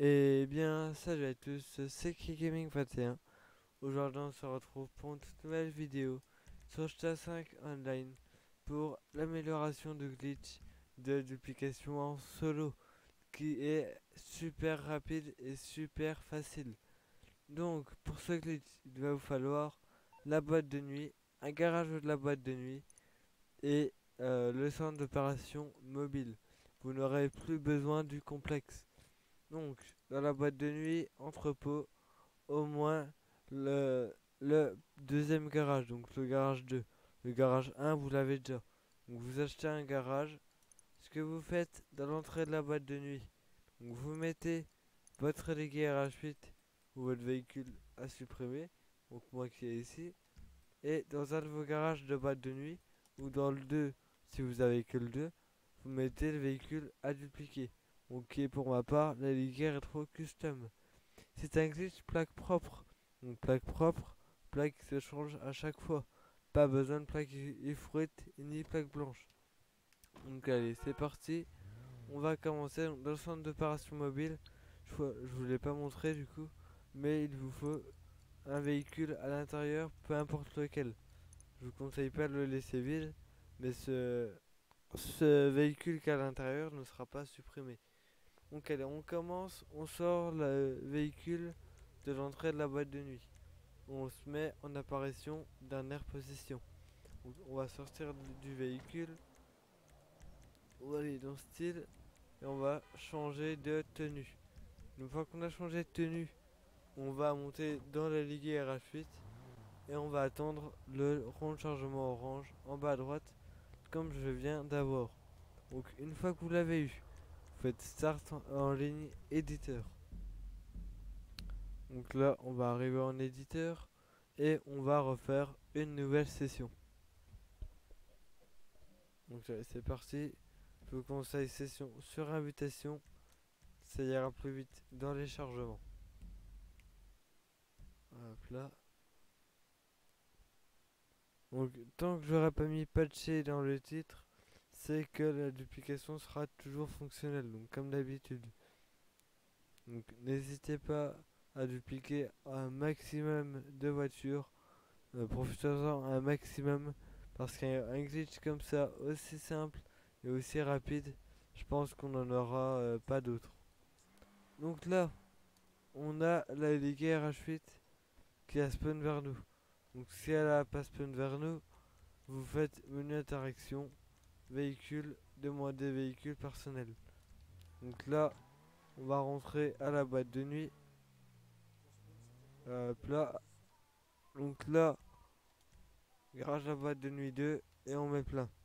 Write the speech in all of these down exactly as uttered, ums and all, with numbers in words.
Et bien, salut à tous, c'est Kigaming vingt et un. Aujourd'hui, on se retrouve pour une toute nouvelle vidéo sur G T A cinq Online pour l'amélioration du glitch de duplication en solo qui est super rapide et super facile. Donc, pour ce glitch, il va vous falloir la boîte de nuit, un garage de la boîte de nuit et euh, le centre d'opération mobile. Vous n'aurez plus besoin du complexe. Donc, dans la boîte de nuit, entrepôt, au moins le, le deuxième garage, donc le garage deux. Le garage un, vous l'avez déjà. Donc, vous achetez un garage. Ce que vous faites dans l'entrée de la boîte de nuit, donc vous mettez votre relégué R H huit ou votre véhicule à supprimer, donc moi qui est ici, et dans un de vos garages de boîte de nuit, ou dans le deux, si vous avez que le deux, vous mettez le véhicule à dupliquer. Ok, pour ma part, la Ligue Retro Custom. C'est un glitch plaque propre. Donc plaque propre, plaque qui se change à chaque fois. Pas besoin de plaque ifruite ni plaque blanche. Donc allez, c'est parti. On va commencer dans le centre d'opération mobile. Je, je vous l'ai pas montré du coup, mais il vous faut un véhicule à l'intérieur, peu importe lequel. Je vous conseille pas de le laisser vide, mais ce, ce véhicule qui est à l'intérieur ne sera pas supprimé. Donc allez, on commence, on sort le véhicule de l'entrée de la boîte de nuit. On se met en apparition dernière position. Donc, on va sortir du véhicule, on va aller dans style et on va changer de tenue. Une fois qu'on a changé de tenue, on va monter dans la ligue R H huit et on va attendre le rond de chargement orange en bas à droite comme je viens d'avoir. Donc une fois que vous l'avez eu, vous faites start en ligne éditeur. Donc là, on va arriver en éditeur et on va refaire une nouvelle session. Donc c'est parti. Je vous conseille session sur invitation. Ça ira plus vite dans les chargements. Hop là. Donc tant que j'aurai pas mis patché dans le titre, c'est que la duplication sera toujours fonctionnelle. Donc comme d'habitude. Donc n'hésitez pas à dupliquer un maximum de voitures. Euh, Profitez-en un maximum parce qu'un glitch comme ça aussi simple et aussi rapide, je pense qu'on n'en aura euh, pas d'autres. Donc là, on a la Ligue R H huit qui a spawn vers nous. Donc si elle a pas spawn vers nous, vous faites menu interaction, véhicule, demander véhicule personnel. Donc là, on va rentrer à la boîte de nuit. Hop là. Donc là, garage la boîte de nuit deux et on met plein.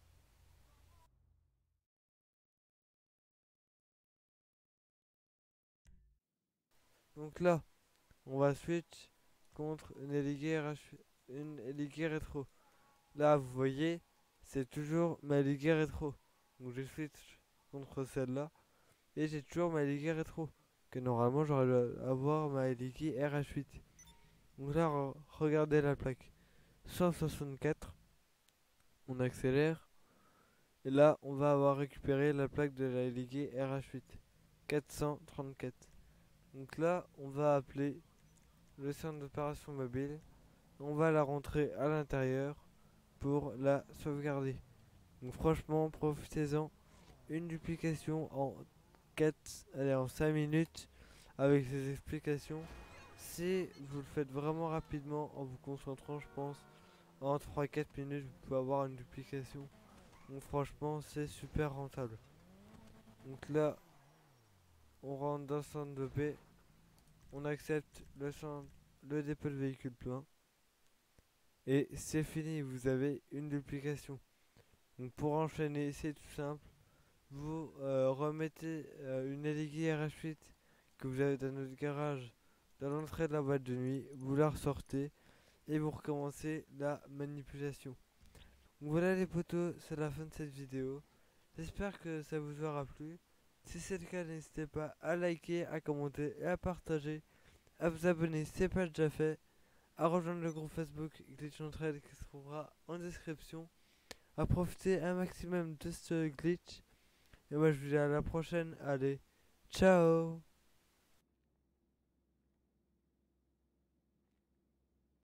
Donc là, on va switch contre une Ligue R H, une Ligue rétro. Là, vous voyez, c'est toujours ma Ligue rétro. Donc je switch contre celle-là et j'ai toujours ma Ligue rétro. Que normalement j'aurais dû avoir ma Ligue R H huit. Donc là, re- regardez la plaque. cent soixante-quatre. On accélère. Et là, on va avoir récupéré la plaque de la Ligue R H huit. quatre cent trente-quatre. Donc là, on va appeler le centre d'opération mobile. On va la rentrer à l'intérieur pour la sauvegarder. Donc franchement, profitez-en. Une duplication en quatre, allez, en cinq minutes avec ces explications. Si vous le faites vraiment rapidement en vous concentrant, je pense, en trois quatre minutes, vous pouvez avoir une duplication. Donc franchement, c'est super rentable. Donc là, on rentre dans le centre de paix. On accepte le, centre, le dépôt de véhicule plein. Et c'est fini, vous avez une duplication. Donc pour enchaîner, c'est tout simple. Vous euh, remettez euh, une L G R H huit que vous avez dans notre garage dans l'entrée de la boîte de nuit. Vous la ressortez et vous recommencez la manipulation. Donc voilà les potos, c'est la fin de cette vidéo. J'espère que ça vous aura plu. Si c'est le cas, n'hésitez pas à liker, à commenter et à partager. À vous abonner si ce n'est pas déjà fait. À rejoindre le groupe Facebook Glitch Entraide qui se trouvera en description. À profiter un maximum de ce glitch. Et moi je vous dis à la prochaine. Allez, ciao!